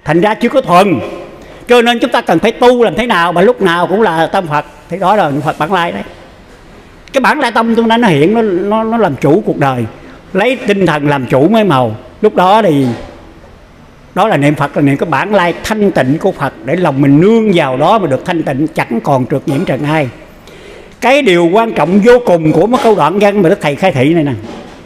thành ra chưa có thuần. Cho nên chúng ta cần phải tu làm thế nào mà lúc nào cũng là tâm Phật. Thì đó là niệm Phật bản lai đấy. Cái bản lai tâm chúng ta nó hiện, nó làm chủ cuộc đời, lấy tinh thần làm chủ mới màu. Lúc đó thì đó là niệm Phật, là niệm cái bản lai thanh tịnh của Phật, để lòng mình nương vào đó mà được thanh tịnh, chẳng còn trượt nhiễm trần ai. Cái điều quan trọng vô cùng của một câu đoạn văn mà Đức Thầy khai thị này nè,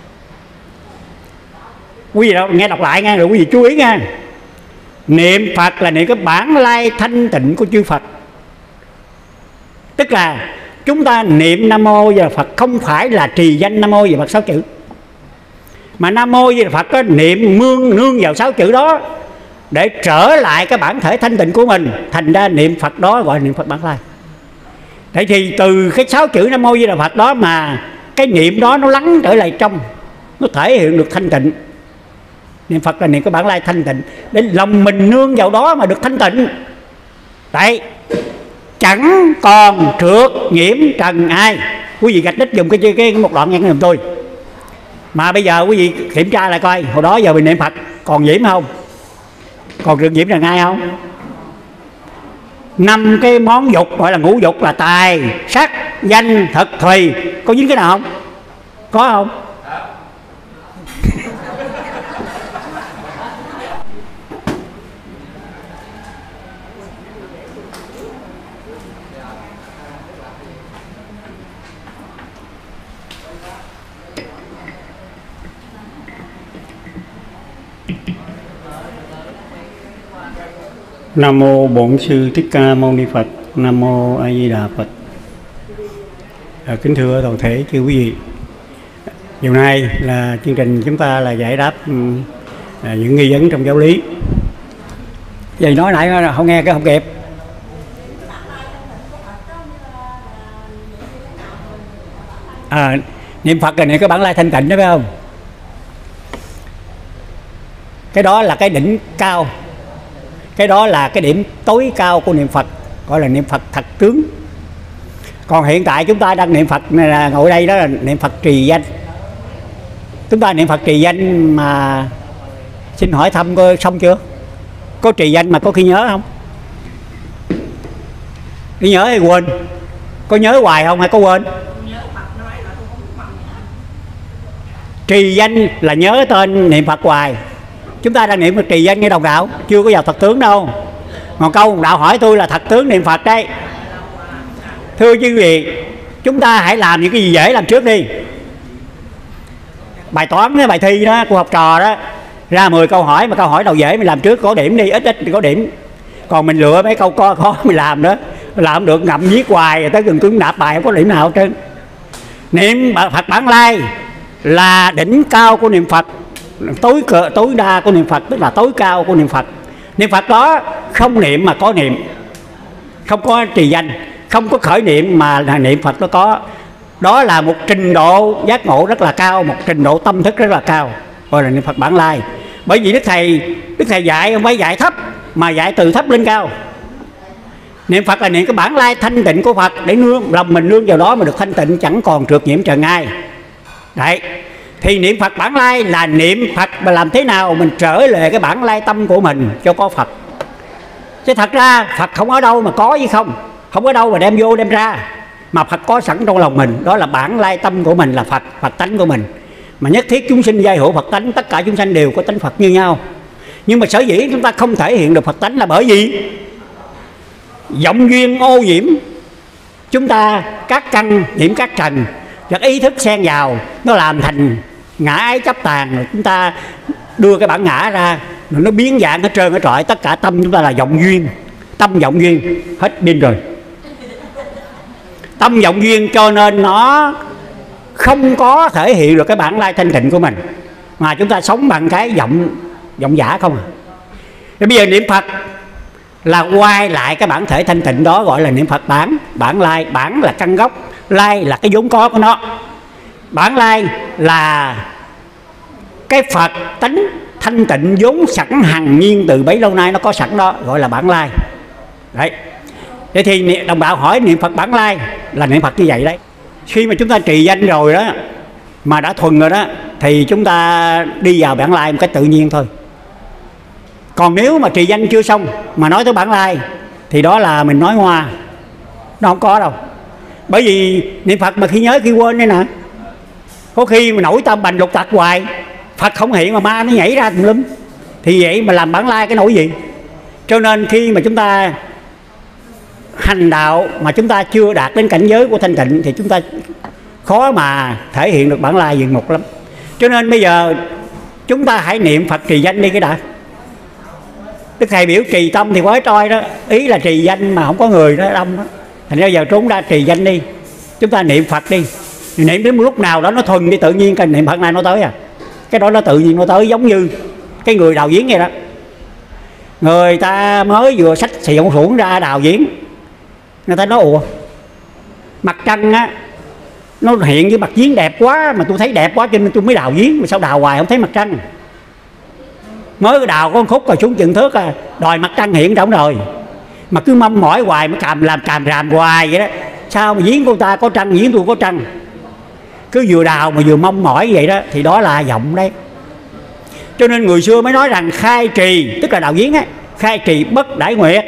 quý vị nghe đọc lại nghe, rồi quý vị chú ý nha. Niệm Phật là niệm cái bản lai thanh tịnh của chư Phật. Tức là chúng ta niệm Nam Mô Di Đà Phật không phải là trì danh Nam Mô Di Đà Phật 6 chữ, mà Nam Mô Di Đà Phật có niệm nương vào 6 chữ đó để trở lại cái bản thể thanh tịnh của mình. Thành ra niệm Phật đó gọi là niệm Phật bản lai. Thế thì từ cái 6 chữ Nam Mô Di Đà Phật đó mà cái niệm đó nó lắng trở lại trong, nó thể hiện được thanh tịnh. Niệm Phật là niệm cái bản lai thanh tịnh, để lòng mình nương vào đó mà được thanh tịnh. Đấy, chẳng còn trượt nhiễm trần ai. Quý vị gạch đích dùng cái một đoạn nghe giùm tôi. Mà bây giờ quý vị kiểm tra lại coi, hồi đó giờ mình niệm Phật còn nhiễm không? Còn trượt nhiễm trần ai không? 5 cái món dục gọi là ngũ dục là tài, sắc, danh, thực, thùy, có dính cái nào không? Có không? Nam mô Bổn Sư Thích Ca Mâu Ni Phật. Nam mô A Di Đà Phật. Kính thưa toàn thể chư quý vị, chiều nay là chương trình chúng ta là giải đáp những nghi vấn trong giáo lý. Vậy nói nãy không nghe cái không kịp. Niệm Phật là niệm cái bản lai thanh tịnh đó phải không? Cái đó là cái đỉnh cao, cái đó là cái điểm tối cao của niệm Phật, gọi là niệm Phật thật tướng. Còn hiện tại chúng ta đang niệm Phật này là ngồi đây đó là niệm Phật trì danh. Chúng ta niệm Phật trì danh mà xin hỏi thăm coi xong chưa? Có trì danh mà có khi nhớ không? Đi nhớ hay quên? Có nhớ hoài không hay có quên? Trì danh là nhớ tên niệm Phật hoài. Chúng ta đang niệm Phật trì danh nghe đồng đạo, chưa có vào thật tướng đâu. Còn câu đồng đạo hỏi tôi là thật tướng niệm Phật đấy. Thưa quý vị, chúng ta hãy làm những cái gì dễ làm trước đi. Bài toán đó, bài thi đó của học trò đó, ra 10 câu hỏi mà câu hỏi đầu dễ mình làm trước, có điểm đi, ít thì có điểm. Còn mình lựa mấy câu khó mình làm đó, làm không được ngậm viết hoài rồi tới gần cứng nạp bài không có điểm nào hết trơn. Niệm Phật bản lai là đỉnh cao của niệm Phật, tối đa của niệm Phật, tức là tối cao của niệm Phật. Niệm Phật đó không niệm mà có niệm, không có trì danh, không có khởi niệm mà là niệm Phật nó có. Đó là một trình độ giác ngộ rất là cao, một trình độ tâm thức rất là cao, gọi là niệm Phật bản lai. Bởi vì Đức Thầy dạy không phải dạy thấp mà dạy từ thấp lên cao. Niệm Phật là niệm cái bản lai thanh tịnh của Phật, để lòng mình nương vào đó mà được thanh tịnh, chẳng còn trượt nhiễm trần ai. Đấy, thì niệm Phật bản lai là niệm Phật mà làm thế nào mình trở lại cái bản lai tâm của mình cho có Phật. Chứ thật ra Phật không ở đâu mà có với không, không ở đâu mà đem vô đem ra, mà Phật có sẵn trong lòng mình. Đó là bản lai tâm của mình là Phật, Phật tánh của mình. Mà nhất thiết chúng sinh giai hữu Phật tánh, tất cả chúng sanh đều có tánh Phật như nhau. Nhưng mà sở dĩ chúng ta không thể hiện được Phật tánh là bởi vì vọng duyên ô nhiễm. Chúng ta các căn nhiễm các trần, và ý thức xen vào, nó làm thành ngã ái chấp tàn. Rồi chúng ta đưa cái bản ngã ra, rồi nó biến dạng hết trơn hết trọi. Tất cả tâm chúng ta là vọng duyên, tâm vọng duyên, hết pin rồi. Tâm vọng duyên cho nên nó không có thể hiện được cái bản lai thanh tịnh của mình, mà chúng ta sống bằng cái vọng giả không à. Rồi bây giờ niệm Phật là quay lại cái bản thể thanh tịnh đó, gọi là niệm Phật bản lai. Bản là căn gốc, lai là cái vốn có của nó. Bản lai là cái Phật tánh thanh tịnh vốn sẵn hằng nhiên từ bấy lâu nay, nó có sẵn đó, gọi là bản lai. Đấy. Vậy thì đồng đạo hỏi niệm Phật bản lai là niệm Phật như vậy đấy. Khi mà chúng ta trì danh rồi đó, mà đã thuần rồi đó, thì chúng ta đi vào bản lai một cách tự nhiên thôi. Còn nếu mà trì danh chưa xong mà nói tới bản lai thì đó là mình nói hoa, nó không có đâu. Bởi vì niệm Phật mà khi nhớ khi quên đây nè, có khi mà nổi tâm bành lục tặc hoài, Phật không hiện mà ma nó nhảy ra tùm lum, thì vậy mà làm bản lai cái nỗi gì. Cho nên khi mà chúng ta hành đạo mà chúng ta chưa đạt đến cảnh giới của thanh tịnh thì chúng ta khó mà thể hiện được bản lai diện mục lắm. Cho nên bây giờ chúng ta hãy niệm Phật trì danh đi cái đã. Đức Thầy biểu trì tâm thì quái trôi đó, ý là trì danh mà không có người đó đông đó. Thành ra giờ chúng ta trì danh đi, chúng ta niệm Phật đi, niệm đến một lúc nào đó nó thuần đi, tự nhiên cái niệm Phật này nó tới à. Cái đó nó tự nhiên nó tới, giống như cái người đào giếng vậy đó. Người ta mới vừa xách xịu xuống ra đào giếng, người ta nói ủa mặt trăng á nó hiện với mặt giếng đẹp quá, mà tôi thấy đẹp quá cho nên tôi mới đào giếng, mà sao đào hoài không thấy mặt trăng. Mới đào con khúc rồi xuống chừng thước à, đòi mặt trăng hiện trọng rồi, mà cứ mong mỏi hoài, mới làm càm ràm hoài vậy đó. Sao mà giếng của ta có trăng, giếng tôi có trăng, cứ vừa đào mà vừa mong mỏi vậy đó, thì đó là vọng đấy. Cho nên người xưa mới nói rằng khai trì, tức là đào giếng á, khai trì bất đãi nguyệt.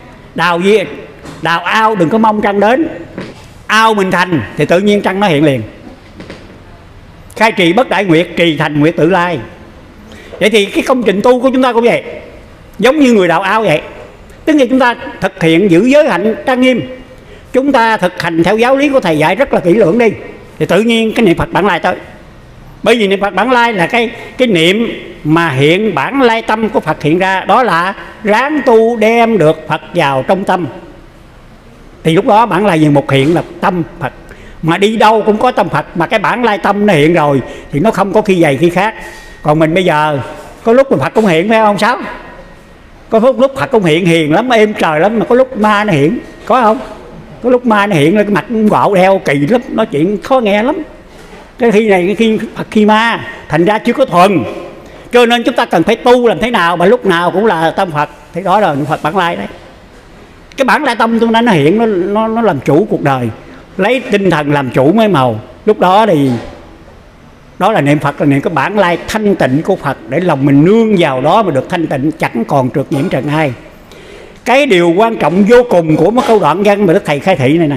Đào ao đừng có mong trăng đến, ao mình thành thì tự nhiên trăng nó hiện liền. Khai trì bất đãi nguyệt, trì thành nguyệt tự lai. Vậy thì cái công trình tu của chúng ta cũng vậy, giống như người đào ao vậy. Tức là chúng ta thực hiện giữ giới hạnh trang nghiêm, chúng ta thực hành theo giáo lý của Thầy dạy rất là kỹ lưỡng đi, thì tự nhiên cái niệm Phật bản lai tới. Bởi vì niệm Phật bản lai là cái niệm mà hiện bản lai tâm của Phật hiện ra, đó là ráng tu đem được Phật vào trong tâm, thì lúc đó bản lai diện mục hiện là tâm Phật. Mà đi đâu cũng có tâm Phật, mà cái bản lai tâm nó hiện rồi thì nó không có khi dày khi khác. Còn mình bây giờ có lúc mà Phật cũng hiện, phải không Sáu? Có lúc Phật cũng hiện hiền lắm, êm trời lắm, mà có lúc ma nó hiện, có không? Có lúc ma nó hiện lên cái mặt gạo đeo kỳ lắm, nói chuyện khó nghe lắm. Cái khi này cái khi Phật khi ma, thành ra chưa có thuần. Cho nên chúng ta cần phải tu làm thế nào mà lúc nào cũng là tâm Phật, thì đó là Phật bản lai đấy. Cái bản lai tâm chúng ta nó hiện, nó làm chủ cuộc đời, lấy tinh thần làm chủ mới màu. Lúc đó thì đó là niệm Phật, là niệm cái bản lai thanh tịnh của Phật, để lòng mình nương vào đó mà được thanh tịnh, chẳng còn trượt nhiễm trần ai. Cái điều quan trọng vô cùng của một câu đoạn văn mà Đức Thầy khai thị này nè,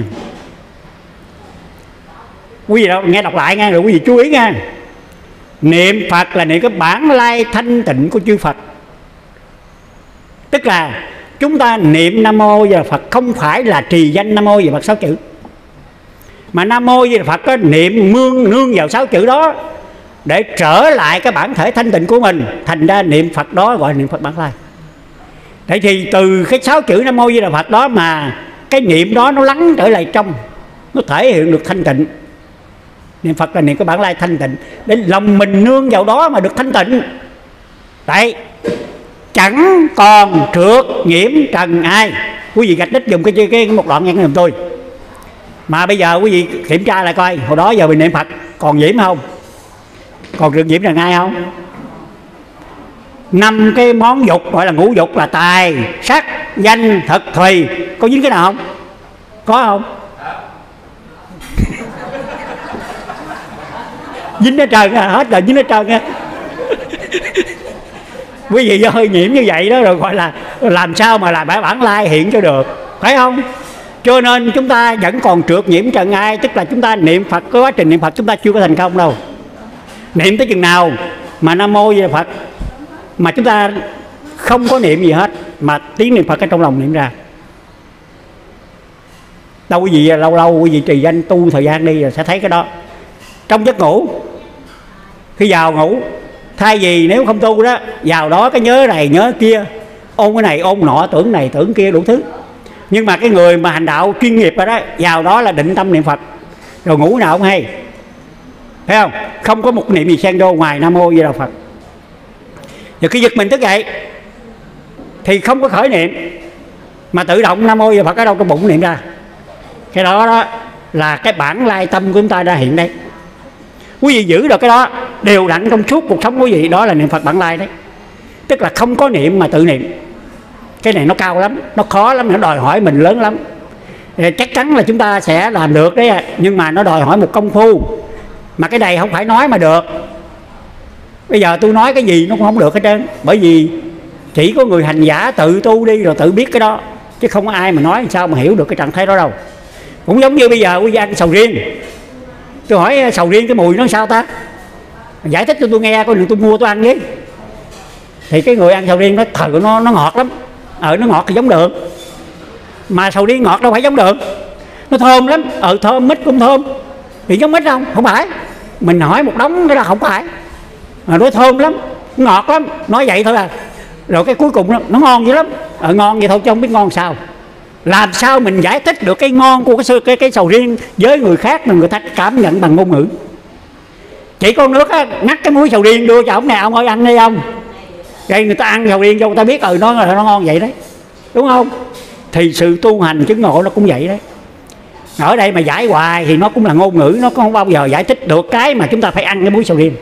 quý vị nghe đọc lại nghe, rồi quý vị chú ý nha. Niệm Phật là niệm cái bản lai thanh tịnh của chư Phật. Tức là chúng ta niệm Nam Mô Di Đà Phật không phải là trì danh Nam Mô Di Đà Phật 6 chữ, mà Nam Mô Di Đà Phật có niệm nương vào 6 chữ đó để trở lại cái bản thể thanh tịnh của mình. Thành ra niệm Phật đó gọi là niệm Phật bản lai. Vậy thì từ cái 6 chữ Nam Mô Di Đà Phật đó mà cái niệm đó nó lắng trở lại trong, nó thể hiện được thanh tịnh. Niệm Phật là niệm cái bản lai thanh tịnh, để lòng mình nương vào đó mà được thanh tịnh. Đấy, chẳng còn trượt nhiễm trần ai. Quý vị gạch đích dùng cái một đoạn nghe giùm tôi. Mà bây giờ quý vị kiểm tra lại coi, hồi đó giờ mình niệm Phật còn nhiễm không? Còn trượt nhiễm trần ai không? 5 cái món dục gọi là ngũ dục là tài, sắc, danh, thực, thùy, có dính cái nào không? Có không? Dính hết trơn à, hết rồi, dính hết trơn á. Quý vị hơi nhiễm như vậy đó, rồi gọi là làm sao mà là bản lai hiện cho được, phải không? Cho nên chúng ta vẫn còn trượt nhiễm trần ai, tức là chúng ta niệm Phật, cái quá trình niệm Phật chúng ta chưa có thành công đâu. Niệm tới chừng nào mà Nam Mô Di Đà Phật mà chúng ta không có niệm gì hết, mà tiếng niệm Phật ở trong lòng niệm ra. Đâu quý vị lâu lâu quý vị trì danh tu thời gian đi rồi sẽ thấy cái đó. Trong giấc ngủ, khi vào ngủ, thay vì nếu không tu đó, vào đó cái nhớ này nhớ kia, ôn cái này ôn nọ, tưởng này tưởng kia đủ thứ. Nhưng mà cái người mà hành đạo chuyên nghiệp rồi đó, vào đó là định tâm niệm Phật, rồi ngủ nào không hay, thấy không? Không có một niệm gì xen vô ngoài Nam Mô Di Đà Phật. Rồi khi giật mình thức dậy thì không có khởi niệm, mà tự động Nam Mô Di Đà Phật ở đâu trong bụng niệm ra. Cái đó là cái bản lai tâm của chúng ta đã hiện đây. Quý vị giữ được cái đó đều đặn trong suốt cuộc sống của quý vị, đó là niệm Phật bản lai đấy. Tức là không có niệm mà tự niệm. Cái này nó cao lắm, nó khó lắm, nó đòi hỏi mình lớn lắm. Chắc chắn là chúng ta sẽ làm được đấy, nhưng mà nó đòi hỏi một công phu. Mà cái này không phải nói mà được. Bây giờ tôi nói cái gì nó cũng không được hết trơn. Bởi vì Chỉ có người hành giả tự tu đi rồi tự biết cái đó, chứ không có ai mà nói sao mà hiểu được cái trạng thái đó đâu. Cũng giống như bây giờ quý vị ăn sầu riêng, tôi hỏi sầu riêng cái mùi nó sao ta, giải thích cho tôi nghe coi, đừng tôi mua tôi ăn với. Thì cái người ăn sầu riêng nó thờ nó ngọt lắm, nó ngọt thì giống đường, mà sầu riêng ngọt đâu phải giống đường, nó thơm lắm, thơm, mít cũng thơm, thì giống mít không? Không phải. Mình hỏi một đống cái là không phải, mà nó thơm lắm, ngọt lắm, nói vậy thôi à. Rồi cái cuối cùng nó ngon dữ lắm, ngon vậy thôi chứ không biết ngon sao. Làm sao mình giải thích được cái ngon của cái sầu riêng với người khác mà người ta cảm nhận bằng ngôn ngữ? Chỉ con nước á, ngắt cái muối sầu riêng đưa cho ông này, ông ơi ăn đi ông. Vậy người ta ăn sầu riêng cho người ta biết nó ngon vậy đấy, đúng không? Thì sự tu hành chứng ngộ nó cũng vậy đấy. Ở đây mà giải hoài thì nó cũng là ngôn ngữ, nó không bao giờ giải thích được cái mà chúng ta phải ăn cái muối sầu riêng.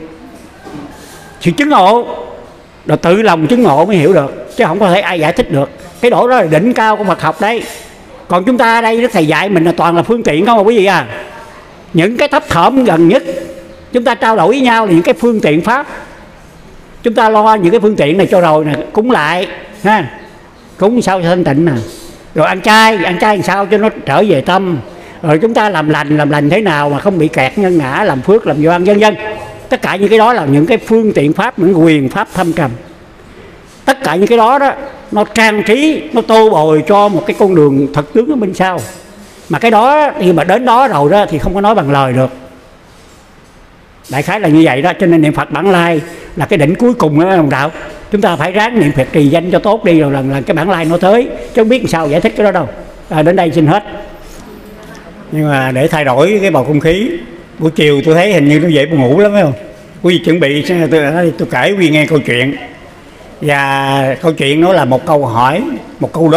Sự chứng ngộ rồi tự lòng chứng ngộ mới hiểu được, chứ không có thể ai giải thích được. Cái độ đó là đỉnh cao của Phật học đấy. Còn chúng ta ở đây thầy dạy mình là toàn là phương tiện không mà quý vị à. Những cái thấp thỏm gần nhất chúng ta trao đổi với nhau là những cái phương tiện pháp. Chúng ta lo những cái phương tiện này cho rồi nè, cúng lại ha, cúng sao cho thanh tịnh nè, rồi ăn chay làm sao cho nó trở về tâm, rồi chúng ta làm lành thế nào mà không bị kẹt nhân ngã, làm phước làm oan vân vân. Tất cả những cái đó là những cái phương tiện pháp, những quyền pháp thâm trầm. Tất cả những cái đó đó nó trang trí, nó tô bồi cho một cái con đường thật tướng ở bên sau. Mà cái đó thì mà đến đó rồi đó thì không có nói bằng lời được. Đại khái là như vậy đó. Cho nên niệm Phật bản lai là cái đỉnh cuối cùng đó đồng đạo. Chúng ta phải ráng niệm Phật trì danh cho tốt đi, rồi lần cái bản lai nó tới, chứ không biết làm sao giải thích cái đó đâu. Đến đây xin hết. Nhưng mà để thay đổi cái bầu không khí, buổi chiều tôi thấy hình như nó dễ buồn ngủ lắm phải không? Quý vị chuẩn bị, tôi kể quý vị nghe câu chuyện. Và câu chuyện nó là một câu hỏi, một câu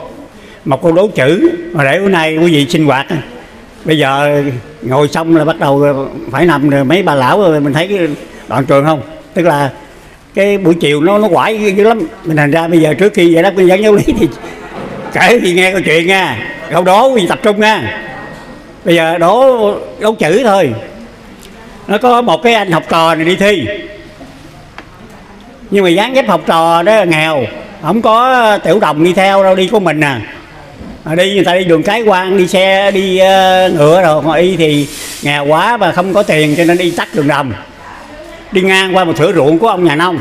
đố chữ. Mà để bữa nay quý vị sinh hoạt, bây giờ ngồi xong là bắt đầu phải nằm rồi, mấy bà lão rồi mình thấy cái đoạn trường không? Tức là cái buổi chiều nó quải dữ lắm. Mình thành ra bây giờ trước khi vậy đó tôi dẫn giáo lý thì kể thì nghe câu chuyện nha, câu đố quý vị tập trung nha. Bây giờ đố chữ thôi. Nó có một cái anh học trò này đi thi, nhưng mà dáng dấp học trò đó nghèo, không có tiểu đồng đi theo đâu, đi của mình à. Đi người ta đi đường cái quan, đi xe, đi ngựa rồi, mà y thì nghèo quá và không có tiền cho nên đi tắt đường đồng, đi ngang qua một thửa ruộng của ông nhà nông.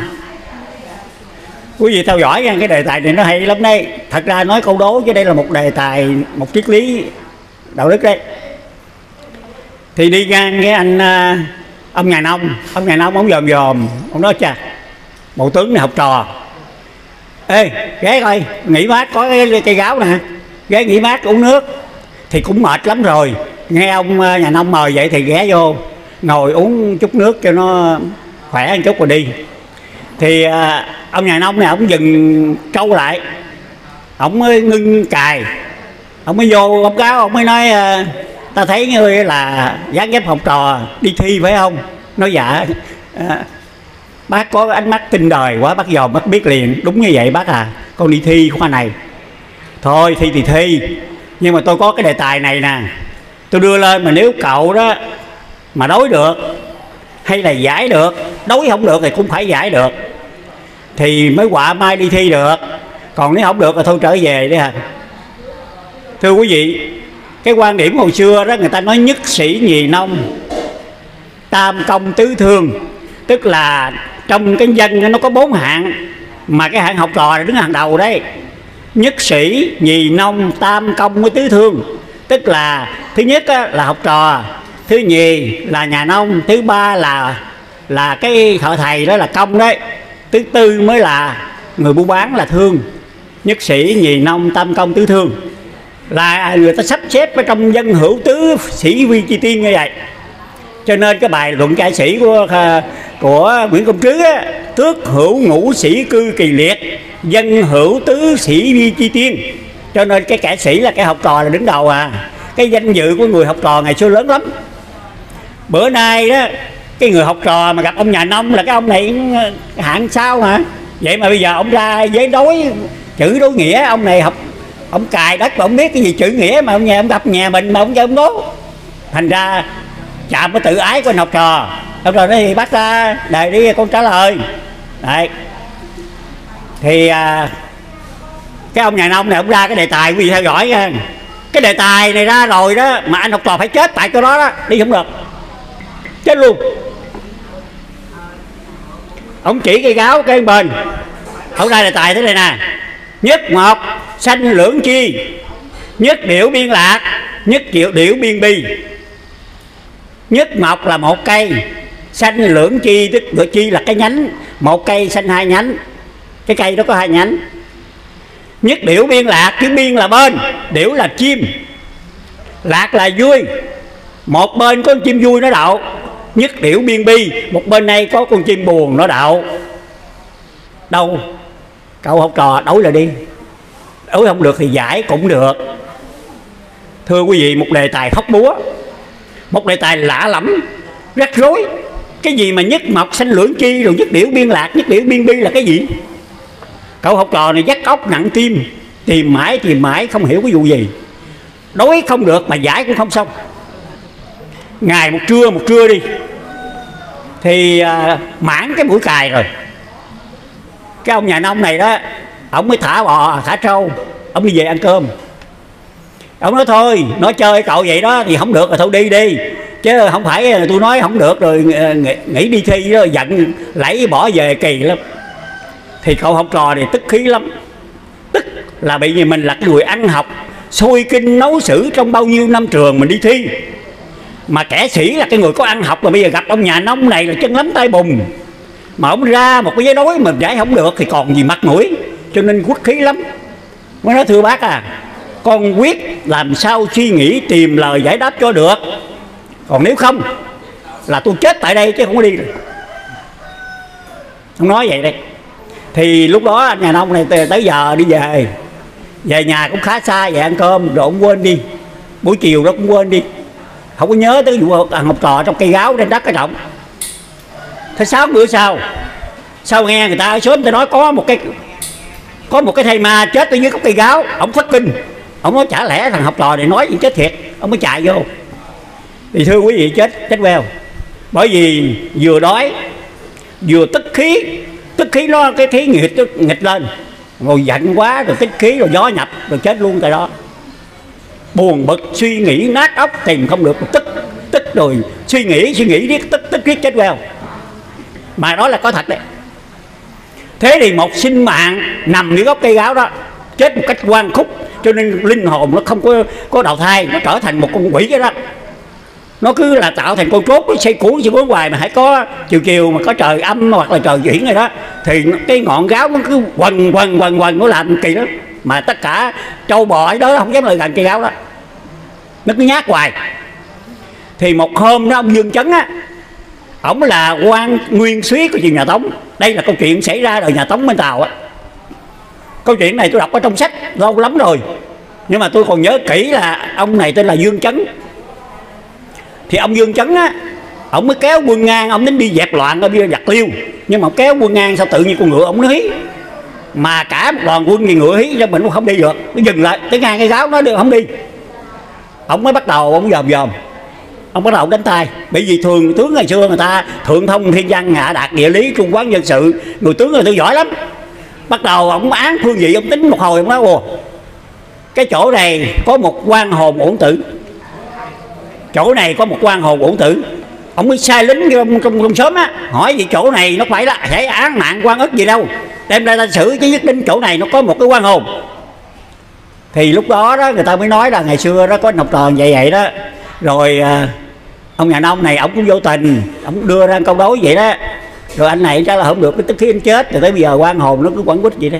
Quý vị theo dõi nha, cái đề tài này nó hay lắm đấy. Thật ra nói câu đố chứ đây là một đề tài, một triết lý đạo đức đấy. Thì đi ngang cái anh ông nhà nông ông dòm, ông nói chà, bộ tướng này học trò, ê ghé coi nghỉ mát, có cái cây gáo nè, ghé nghỉ mát uống nước. Thì cũng mệt lắm rồi, nghe ông nhà nông mời vậy thì ghé vô ngồi uống chút nước cho nó khỏe một chút rồi đi. Thì ông nhà nông này ông dừng trâu lại, ông mới ngưng cài, ông mới vô ông cáo, ông mới nói ta thấy ngươi là dáng dấp học trò đi thi phải không? Nói dạ bác có ánh mắt tinh đời quá, bác dòm bác biết liền. Đúng như vậy bác à, con đi thi khoa này. Thôi thi thì thi, nhưng mà tôi có cái đề tài này nè, tôi đưa lên mà nếu cậu đó mà đối được hay là giải được, đối không được thì cũng phải giải được thì mới họa mai đi thi được. Còn nếu không được thì thôi trở về đi hả. Thưa quý vị, cái quan điểm hồi xưa đó người ta nói nhất sĩ nhì nông tam công tứ thương, tức là trong cái dân nó có 4 hạng, mà cái hạng học trò là đứng hàng đầu đấy. Nhất sĩ nhì nông tam công với tứ thương, tức là thứ nhất là học trò, thứ nhì là nhà nông, thứ ba là cái thợ thầy đó là công đấy, thứ tư mới là người buôn bán là thương. Nhất sĩ nhì nông tam công tứ thương là người ta sắp xếp ở trong dân hữu tứ sĩ vi chi tiên như vậy. Cho nên cái bài luận cai sĩ của Nguyễn Công Trứ á, tước hữu ngũ sĩ cư kỳ liệt, dân hữu tứ sĩ vi chi tiên. Cho nên cái kẻ sĩ là cái học trò là đứng đầu à. Cái danh dự của người học trò ngày xưa lớn lắm. Bữa nay đó cái người học trò mà gặp ông nhà nông là cái ông này hạng sao hả? Vậy mà bây giờ ông ra với chữ đối nghĩa, ông này học, ông cài đất mà ông biết cái gì chữ nghĩa, mà ông gặp nhà mình mà ông cho ông đố. Thành ra chạm cái tự ái của anh học trò. Học trò nói thì bắt ra đề đi con trả lời. Đấy. Thì cái ông nhà nông này ông ra cái đề tài quý vị theo dõi nha. Cái đề tài này ra rồi đó mà anh học trò phải chết tại chỗ đó đó, đi không được, chết luôn. Ông chỉ cây gáo cái bên, ông ra đề tài thế này nè: nhất mộc sanh lưỡng chi, nhất điểu biên lạc, nhất điểu biên bi. Nhất mộc là một cây, sanh lưỡng chi tức là chi là cái nhánh, một cây sanh hai nhánh, cái cây đó có hai nhánh. Nhất điểu biên lạc, chữ biên là bên, điểu là chim, lạc là vui, một bên có con chim vui nó đậu. Nhất điểu biên bi, một bên này có con chim buồn nó đậu. Đâu cậu học trò đấu là đi, đấu không được thì giải cũng được. Thưa quý vị, một đề tài khóc búa, một đề tài lạ lẫm, rắc rối. Cái gì mà nhất mộc sanh lưỡng chi, rồi nhất điểu biên lạc, nhất điểu biên bi là cái gì? Cậu học trò này dắt óc nặng tim, tìm mãi không hiểu cái vụ gì. Đối không được mà giải cũng không xong. Ngày một trưa đi thì mãn cái buổi cài rồi. Cái ông nhà nông này đó, ông mới thả bò thả trâu, ông đi về ăn cơm. Ông nói thôi, nói chơi cậu vậy đó thì không được rồi thôi đi đi, chứ không phải tôi nói không được rồi nghỉ đi thi đó, giận lẫy bỏ về kỳ lắm. Thì cậu học trò này tức khí lắm. Tức là bởi vì mình là cái người ăn học sôi kinh nấu sử trong bao nhiêu năm trường mình đi thi, mà kẻ sĩ là cái người có ăn học, mà bây giờ gặp ông nhà nông này là chân lắm tay bùn, mà ông ra một cái giấy đối mà giải không được thì còn gì mặt mũi, cho nên quất khí lắm. Mới nói thưa bác à, con quyết làm sao suy nghĩ tìm lời giải đáp cho được, còn nếu không là tôi chết tại đây chứ không có đi rồi. Ông nói vậy đây. Thì lúc đó anh nhà nông này tới giờ đi về nhà cũng khá xa, về ăn cơm rồi ông quên đi, buổi chiều đó cũng quên đi, không có nhớ tới vụ học trò trong cây gáo trên đất cái trọng. Thế 6 bữa sau nghe người ta ở sớm ta nói có một cái thầy ma chết ở dưới gốc cây gáo. Ông thất kinh, ông nói chả lẽ thằng học trò này nói gì chết thiệt, ông mới chạy vô. Thì thưa quý vị, chết queo, bởi vì vừa đói vừa tức khí nó cái khí nghịch lên, ngồi giận quá rồi tích khí rồi gió nhập rồi chết luôn tại đó. Buồn bực suy nghĩ nát óc tìm không được, tức rồi suy nghĩ biết tức riết chết queo. Mà đó là có thật đấy. Thế thì một sinh mạng nằm dưới gốc cây gáo đó chết một cách oan khúc, cho nên linh hồn nó không có đầu thai, nó trở thành một con quỷ cái đó. Nó cứ là tạo thành con trốt, nó xây cuốn hoài, mà hãy có chiều mà có trời âm hoặc là trời chuyển rồi đó thì cái ngọn gáo nó cứ quần nó làm kỳ lắm. Mà tất cả trâu bò ấy đó không dám lại gần cây gáo đó, nó cứ nhát hoài. Thì một hôm đó ông Dương Chấn á, ổng là quan nguyên soái của triều nhà Tống. Đây là câu chuyện xảy ra đời nhà Tống bên Tàu á. Câu chuyện này tôi đọc ở trong sách lâu lắm rồi, nhưng mà tôi còn nhớ kỹ là ông này tên là Dương Chấn. Thì ông Dương Chấn á, ông mới kéo quân ngang, ông đến đi dẹp loạn ở bia giặc Liêu. Nhưng mà ông kéo quân ngang sao tự nhiên con ngựa ông nó hí, mà cả một đoàn quân thì ngựa hí cho mình cũng không đi được, nó dừng lại tới ngang cái gáo nó được không đi. Ông mới bắt đầu ông dòm, ông bắt đầu đánh tay. Bởi vì thường tướng ngày xưa người ta thượng thông thiên văn, hạ đạt địa lý, trung quán dân sự, người tướng người ta giỏi lắm. Bắt đầu ông án phương vị, ông tính một hồi, ông nói ồ, cái chỗ này có một quan hồn uổng tử, chỗ này có một quan hồn uổng tử. Ông mới sai lính trong xóm á, hỏi gì chỗ này nó phải là sẽ án mạng quan ức gì đâu, đem ra ta xử chứ nhất định chỗ này nó có một cái quan hồn. Thì lúc đó đó người ta mới nói là ngày xưa đó có học trò vậy đó. Rồi ông nhà nông này ông cũng vô tình, ông đưa ra câu đối vậy đó. Rồi anh này chắc là không được, cái tức khi anh chết rồi tới bây giờ quan hồn nó cứ quẩn quýt vậy đó.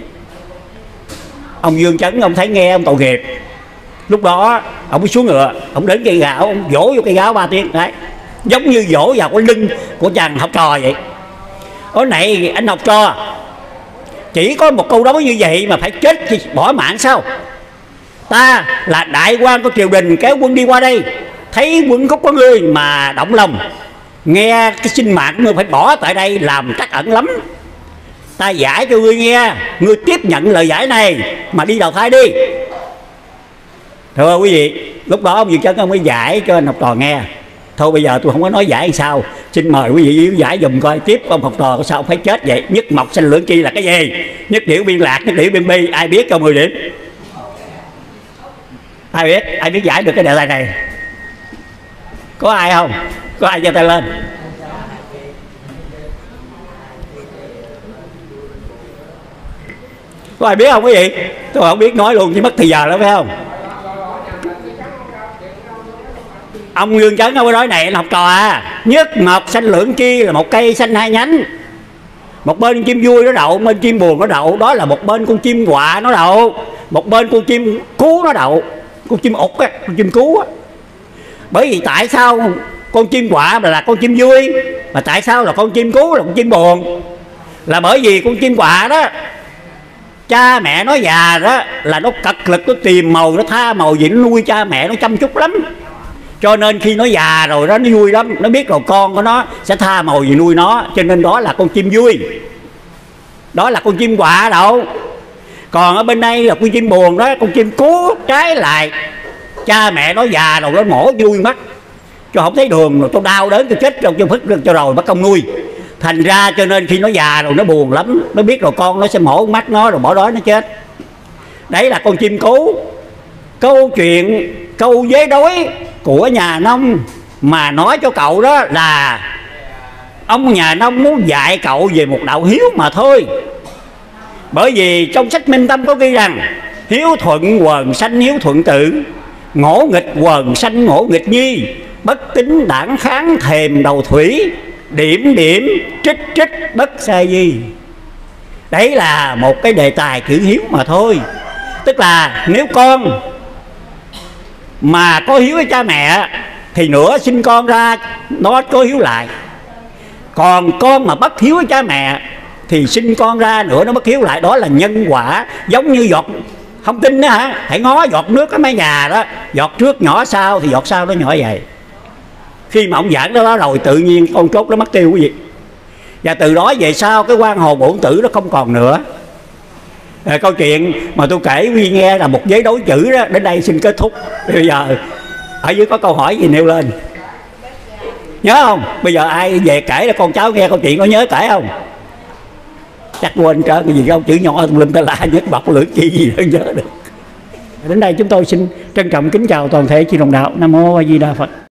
Ông Dương Chấn ông thấy nghe ông tội nghiệp, lúc đó ông mới xuống ngựa, ông đến cây gáo, ông vỗ vô cây gáo 3 tiếng đấy, giống như vỗ vào cái lưng của chàng học trò vậy. Ở này anh học trò, chỉ có một câu đối như vậy mà phải chết thì bỏ mạng sao? Ta là đại quan của triều đình kéo quân đi qua đây, thấy quân khúc có ngươi mà động lòng, nghe cái sinh mạng của ngươi phải bỏ tại đây làm trắc ẩn lắm. Ta giải cho ngươi nghe, ngươi tiếp nhận lời giải này mà đi đầu thai đi. Thưa quý vị, lúc đó ông Dương Chấn ông mới giải cho anh học trò nghe. Thôi bây giờ tôi không có nói giải sao, xin mời quý vị giải dùm coi tiếp ông học trò sao phải chết vậy. Nhất mộc sanh lưỡng chi là cái gì? Nhất điểu biên lạc, nhất điểu biên bi, ai biết cho 10 điểm? Ai biết giải được cái đề tài này? Có ai không? Có ai giơ tay lên? Có ai biết không quý vị? Tôi không biết nói luôn chứ mất thời giờ lắm phải không? Ông Dương Chấn ông nói này là học trò à. Nhất mộc sanh lưỡng chi là một cây xanh hai nhánh. Một bên chim vui nó đậu, bên chim buồn nó đậu. Đó là một bên con chim quạ nó đậu, một bên con chim cú nó đậu. Con chim ục á, con chim cú á. Bởi vì tại sao con chim quạ là con chim vui, mà tại sao là con chim cú là con chim buồn? Là bởi vì con chim quạ đó, cha mẹ nó già đó là nó cật lực, nó tìm màu, nó tha màu gì, nó nuôi cha mẹ nó chăm chút lắm. Cho nên khi nó già rồi đó, nó vui lắm. Nó biết rồi con của nó sẽ tha màu gì nuôi nó. Cho nên đó là con chim vui, đó là con chim quạ đâu. Còn ở bên đây là con chim buồn đó, con chim cú trái lại, cha mẹ nó già rồi nó mổ vui mắt, cho không thấy đường rồi tôi đau đớn tôi chết rồi cho phức cho rồi bắt công nuôi. Thành ra cho nên khi nó già rồi nó buồn lắm. Nó biết rồi con nó sẽ mổ mắt nó rồi bỏ đói nó chết. Đấy là con chim cú. Câu chuyện câu vế đối của nhà nông mà nói cho cậu đó là ông nhà nông muốn dạy cậu về một đạo hiếu mà thôi. Bởi vì trong sách Minh Tâm có ghi rằng hiếu thuận quần sanh hiếu thuận tự, ngỗ nghịch quần sanh ngỗ nghịch nhi, bất tín đảng kháng thềm đầu thủy, điểm điểm trích trích bất sai di. Đấy là một cái đề tài chữ hiếu mà thôi. Tức là nếu con mà có hiếu với cha mẹ thì nữa sinh con ra nó có hiếu lại. Còn con mà bất hiếu với cha mẹ thì sinh con ra nữa nó bất hiếu lại. Đó là nhân quả. Giống như giọt, không tin đó hả? Hãy ngó giọt nước ở mái nhà đó, giọt trước nhỏ sau thì giọt sau nó nhỏ vậy. Khi mà ông giảng đó rồi tự nhiên con chốt nó mất tiêu quý vị. Và từ đó về sau cái quan hồn bổn tử nó không còn nữa. Câu chuyện mà tôi kể quý vị nghe là một vế đối chữ đó. Đến đây xin kết thúc. Bây giờ ở dưới có câu hỏi gì nêu lên, nhớ không? Bây giờ ai về kể là con cháu nghe câu chuyện có nhớ kể không? Chắc quên trơn cái gì không, chữ nhỏ linh ta la nhất bọc lưỡi chi gì đó nhớ được. Đến đây chúng tôi xin trân trọng kính chào toàn thể chư đồng đạo. Nam mô A Di Đà Phật.